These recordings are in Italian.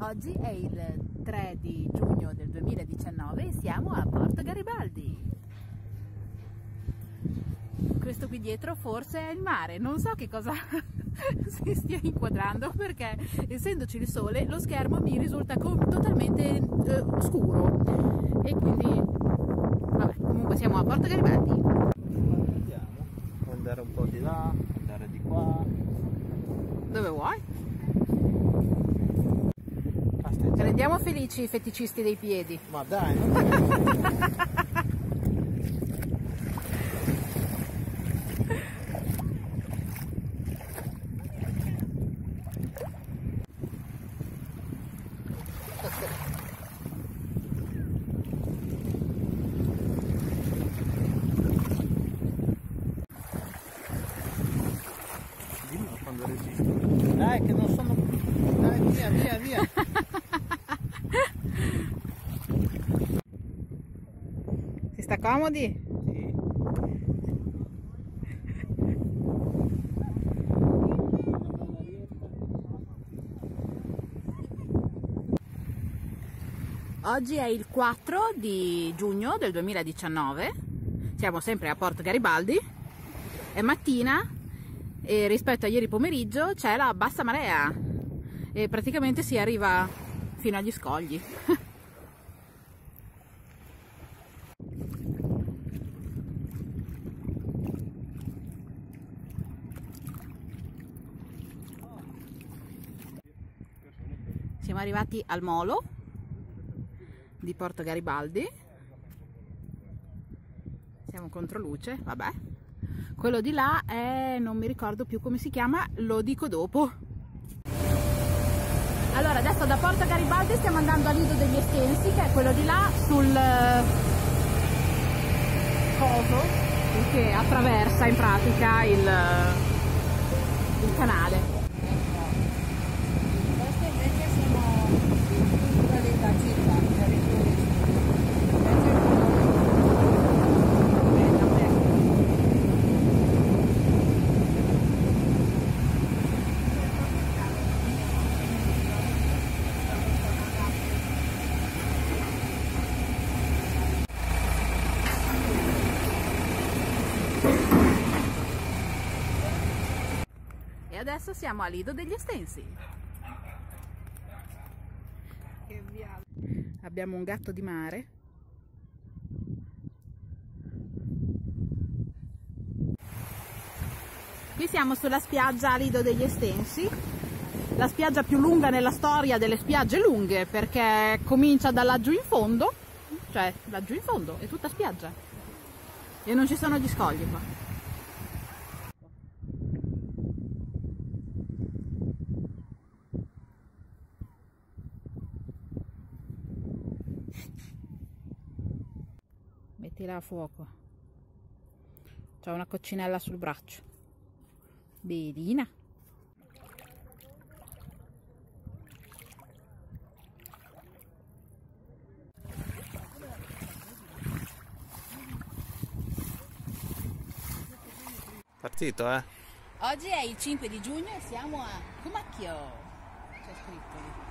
Oggi è il 3 di giugno del 2019 e siamo a Porto Garibaldi. Questo qui dietro forse è il mare, non so che cosa si stia inquadrando perché essendoci il sole lo schermo mi risulta totalmente scuro e quindi vabbè, comunque siamo a Porto Garibaldi. Andiamo, può andare un po' di là, andare di qua. Dove vuoi? Rendiamo felici i feticisti dei piedi. Ma dai, non quando resisto. Dai che non sono. Dai, via. Si sta comodi? Sì. Oggi è il 4 di giugno del 2019, siamo sempre a Porto Garibaldi, è mattina e rispetto a ieri pomeriggio c'è la bassa marea e praticamente si arriva fino agli scogli. Siamo arrivati al molo di Porto Garibaldi, siamo contro luce, vabbè, quello di là è, non mi ricordo più come si chiama, lo dico dopo. Allora adesso da Porto Garibaldi stiamo andando a Lido degli Estensi, che è quello di là sul coso che attraversa in pratica il canale. E adesso siamo a Lido degli Estensi. Abbiamo un gatto di mare. Qui siamo sulla spiaggia a Lido degli Estensi, la spiaggia più lunga nella storia delle spiagge lunghe, perché comincia da laggiù in fondo, cioè laggiù in fondo è tutta spiaggia e non ci sono gli scogli qua. Mettila a fuoco. C'ho una coccinella sul braccio. Bedina. Partito, eh? Oggi è il 5 di giugno e siamo a Comacchio. C'è scritto lì.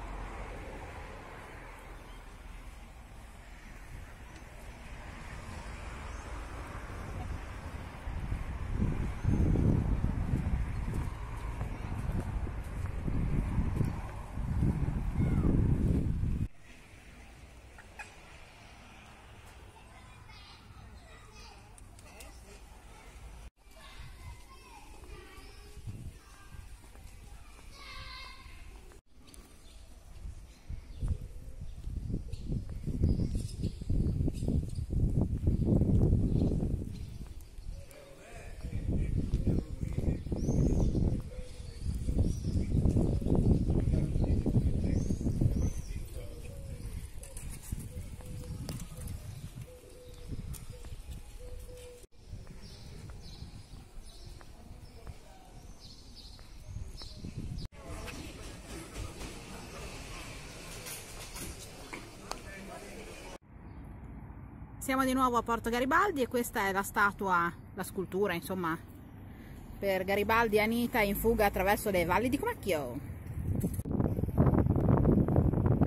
Siamo di nuovo a Porto Garibaldi e questa è la statua, la scultura insomma, per Garibaldi e Anita in fuga attraverso le valli di Comacchio.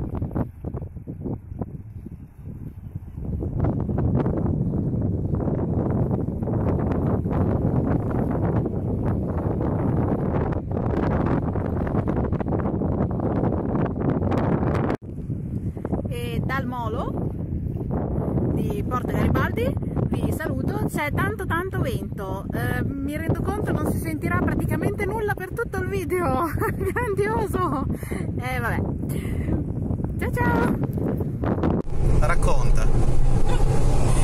Garibaldi, vi saluto, c'è tanto vento, mi rendo conto non si sentirà praticamente nulla per tutto il video, grandioso, vabbè, ciao ciao! Racconta!